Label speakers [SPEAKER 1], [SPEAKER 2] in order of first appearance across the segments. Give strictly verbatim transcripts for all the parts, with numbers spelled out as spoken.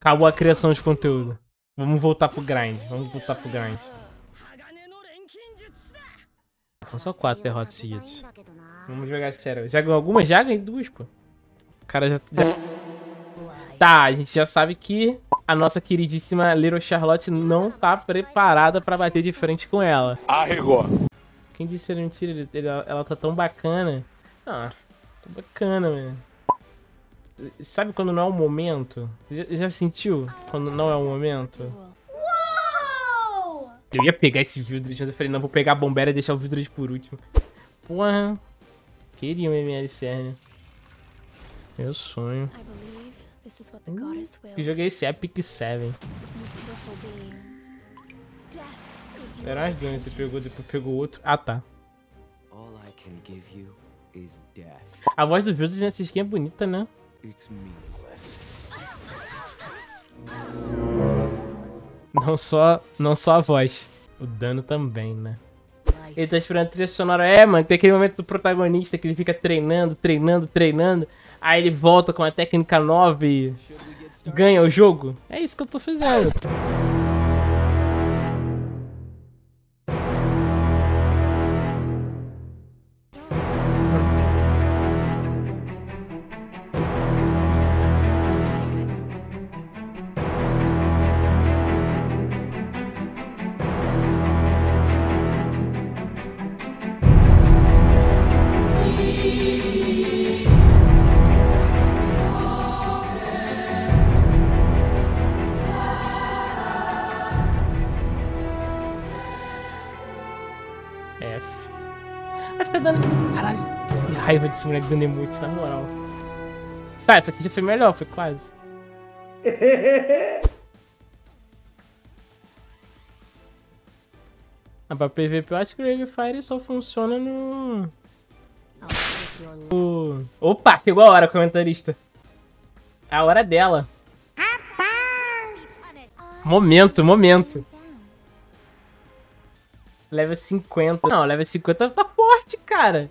[SPEAKER 1] Acabou a criação de conteúdo. Vamos voltar pro grind. Vamos voltar pro grind. São só quatro derrotas seguidas. Vamos jogar sério. Já ganhou algumas? Já ganhei duas, pô. O cara já, já... Tá, a gente já sabe que a nossa queridíssima Little Charlotte não tá preparada pra bater de frente com ela.
[SPEAKER 2] Arregou.
[SPEAKER 1] Quem disse ele mentira? Ela, ela tá tão bacana. Ah, tá bacana, mano. Sabe quando não é o momento? Já, já sentiu quando não é o momento? Eu ia pegar esse Wildred, mas eu falei, não, vou pegar a Bombera e deixar o Wildred por último. Porra. Queria um M L Cern. Meu sonho. Hum, que jogo é esse? Epic sete. Eram as duas, você pegou, depois pegou outro. Ah, tá. A voz do Wildred nessa skin é bonita, né? Não só, não só a voz, o dano também, né? Ele tá esperando a trilha sonora. É, mano, tem aquele momento do protagonista que ele fica treinando, treinando, treinando. Aí ele volta com a técnica nova e ganha o jogo. É isso que eu tô fazendo. F. Vai ficar dando... Caralho. Que raiva desse moleque dando emote, na moral. Tá, essa aqui já foi melhor, foi quase. Ah, pra P V P eu acho que o Rave Fire só funciona no... no... Opa, chegou a hora, comentarista. É a hora dela. Momento, momento. Level cinquenta. Não, level cinquenta tá forte, cara.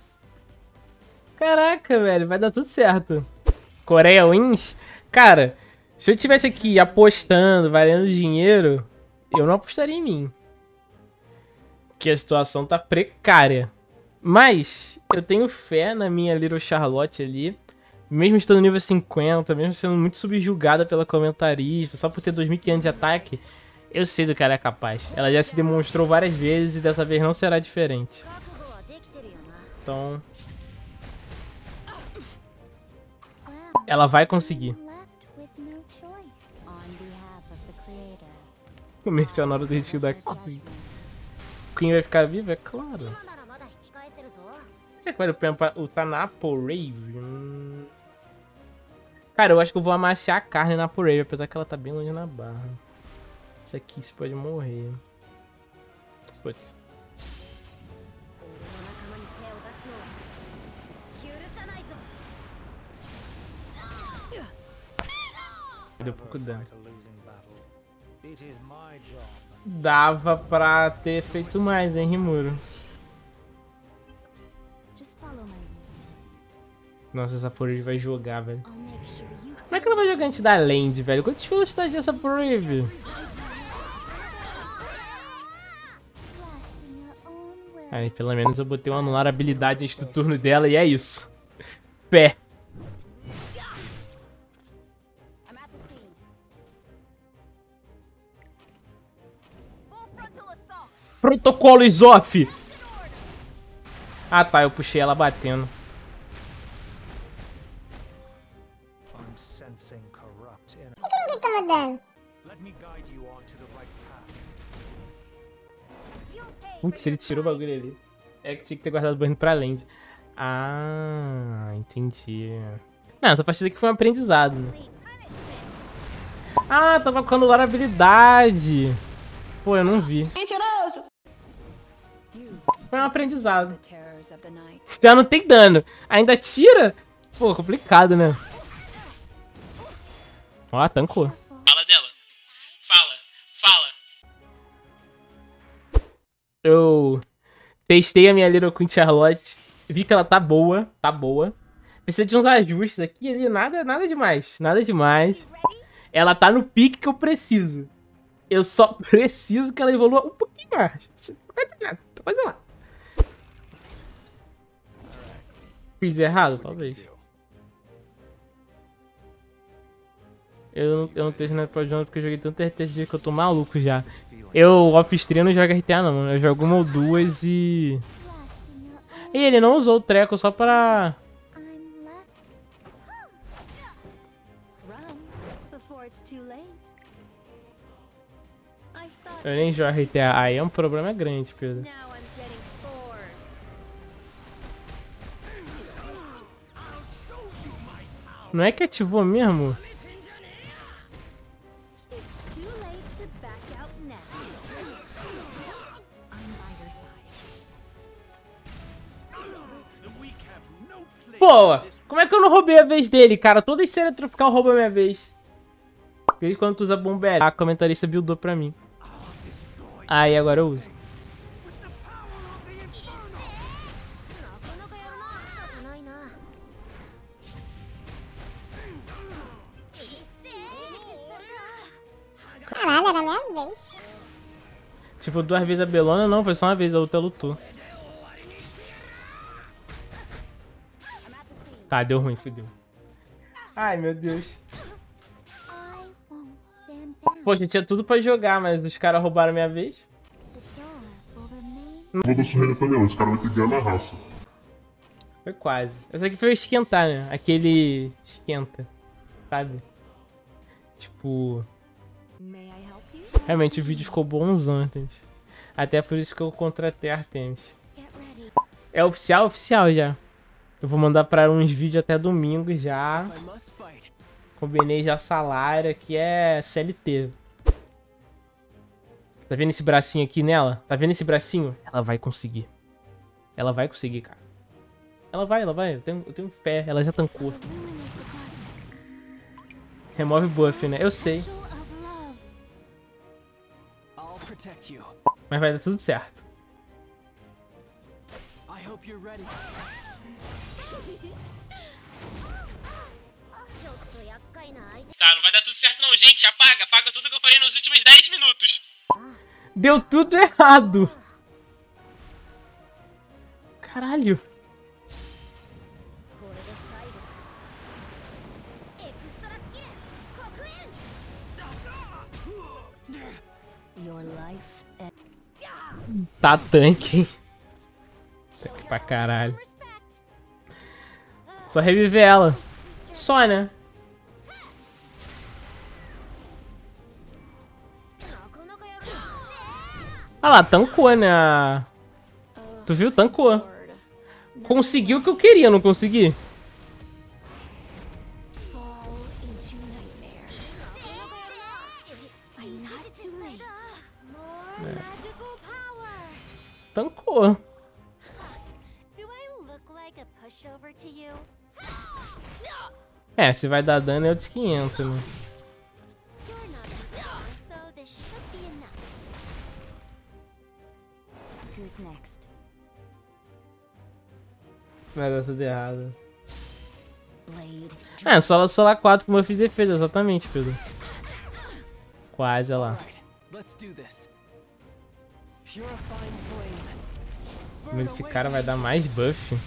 [SPEAKER 1] Caraca, velho. Vai dar tudo certo. Coreia Wins. Cara, se eu tivesse aqui apostando, valendo dinheiro, eu não apostaria em mim. Porque a situação tá precária. Mas eu tenho fé na minha Little Charlotte ali. Mesmo estando no nível cinquenta, mesmo sendo muito subjugada pela comentarista, só por ter dois mil e quinhentos de ataque, eu sei do que ela é capaz. Ela já se demonstrou várias vezes e dessa vez não será diferente. Então... ela vai conseguir. O mercenário do retiro da Queen. Queen vai ficar viva? É claro. É claro, o Tanapo Rave. Hum... Cara, eu acho que eu vou amaciar a carne na Rave, apesar que ela tá bem longe na barra. Isso aqui você pode morrer. Putz. Deu pouco dano. Dava pra ter feito mais, hein, Rimuro? Nossa, essa Rave vai jogar, velho. Como é que ela vai jogar antes da land, velho? Quantas velocidades é essa Rave? Aí, pelo menos eu botei uma anular habilidade antes do turno dela e é isso. Pé. Protocolo Isof. Ah tá, eu puxei ela batendo.
[SPEAKER 3] Por que ninguém tá mandando?
[SPEAKER 1] Putz, ele tirou o bagulho ali. É que tinha que ter guardado o burn pra land. Ah, entendi. Não, essa partida aqui foi um aprendizado, né? Ah, tava com anular habilidade. Pô, eu não vi. Foi um aprendizado. Já não tem dano. Ainda tira? Pô, complicado, né? Ó, tancou. Fala dela. Fala. Fala. Eu testei a minha Little Queen Charlotte. Vi que ela tá boa. Tá boa. Precisa de uns ajustes aqui e ali. Nada, nada demais. Nada demais. Ela tá no pique que eu preciso. Eu só preciso que ela evolua um pouquinho mais. Coisa lá. Fiz errado? Talvez. Eu não, eu não tenho nada pra jogar porque eu joguei tanto R T S que eu tô maluco já. Eu, off-stream, não jogo R T A não. Eu jogo uma ou duas e... E ele não usou o treco só pra... Eu nem jogo R T A. Aí é um problema grande, Pedro. Não é que ativou mesmo? Boa! Como é que eu não roubei a vez dele, cara? Toda série tropical rouba a minha vez. Desde quando tu usa bomber. A comentarista buildou pra mim. Aí agora eu uso.
[SPEAKER 3] Caralho, era a minha vez.
[SPEAKER 1] Se for duas vezes a Belona, não, foi só uma vez, a outra lutou. Tá, deu ruim, fudeu. Ai, meu Deus. Poxa, tinha tudo pra jogar, mas os caras roubaram minha vez.
[SPEAKER 2] Não vou dar surrenda também, os caras vão ter que ganhar na raça.
[SPEAKER 1] Foi quase. Essa aqui foi o esquentar, né? Aquele esquenta, sabe? Tipo... Realmente o vídeo ficou bons antes. Até por isso que eu contratei a Artemis. É oficial? Oficial já. Eu vou mandar pra uns vídeos até domingo já. Combinei já salário, aqui é C L T. Tá vendo esse bracinho aqui nela? Tá vendo esse bracinho? Ela vai conseguir. Ela vai conseguir, cara. Ela vai, ela vai. Eu tenho, eu tenho fé. Ela já tancou. Remove buff, né? Eu sei. Mas vai dar tudo certo. Tá, não vai dar tudo certo não, gente. Apaga, apaga tudo que eu falei nos últimos dez minutos. Deu tudo errado. Caralho. Tá tanque, hein? Tanque pra caralho. Só reviver ela. Só, né? Ah lá, tancou, né? Tu viu? Tancou. Conseguiu o que eu queria, não consegui? É. Tancou. É, se vai dar dano é outros quinhentos, né? Vai dar tudo errado. É, só solar quatro como eu fiz defesa, exatamente, Pedro. Quase, olha lá. Mas esse cara vai dar mais buff.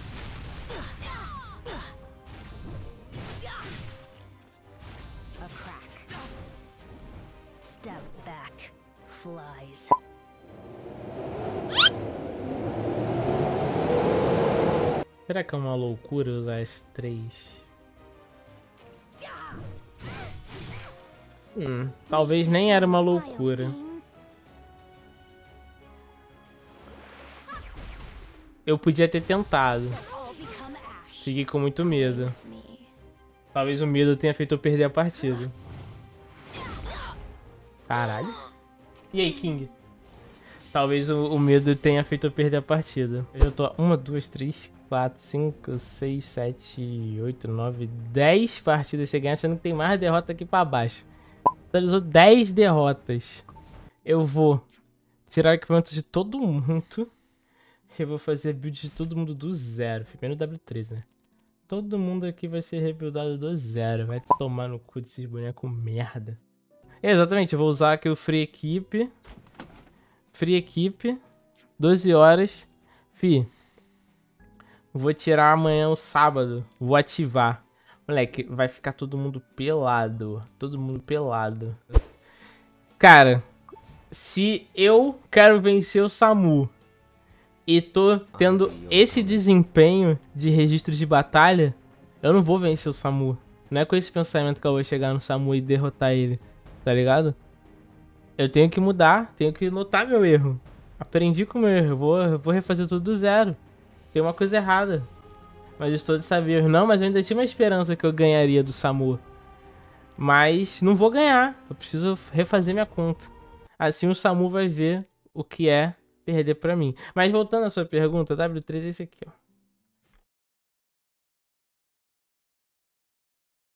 [SPEAKER 1] Será que é uma loucura usar as três? Hum, talvez nem era uma loucura. Eu podia ter tentado. Fiquei com muito medo. Talvez o medo tenha feito eu perder a partida. Caralho. E aí, King? Talvez o, o medo tenha feito eu perder a partida. Eu já tô uma, duas, três, quatro, cinco, seis, sete, oito, nove, dez partidas sem ganhar, sendo que tem mais derrota aqui pra baixo. Totalizou dez derrotas. Eu vou tirar equipamento de todo mundo. Eu vou fazer build de todo mundo do zero. Primeiro W três, né? todo mundo aqui vai ser rebuildado do zero. Vai tomar no cu desses bonecos merda. Exatamente, eu vou usar aqui o Free Equipe. Free Equipe. doze horas. Fi. Vou tirar amanhã o sábado. Vou ativar. Moleque, vai ficar todo mundo pelado. Todo mundo pelado. Cara, se eu quero vencer o Samu e tô tendo esse desempenho de registro de batalha, eu não vou vencer o Samu. Não é com esse pensamento que eu vou chegar no Samu e derrotar ele, tá ligado? Eu tenho que mudar, tenho que notar meu erro. Aprendi com o meu erro, eu vou, eu vou refazer tudo do zero. Tem uma coisa errada. Mas estou de saber. Não, mas eu ainda tinha uma esperança que eu ganharia do Samu. Mas não vou ganhar. Eu preciso refazer minha conta. Assim o Samu vai ver o que é perder pra mim. Mas voltando à sua pergunta, W três é esse aqui, ó.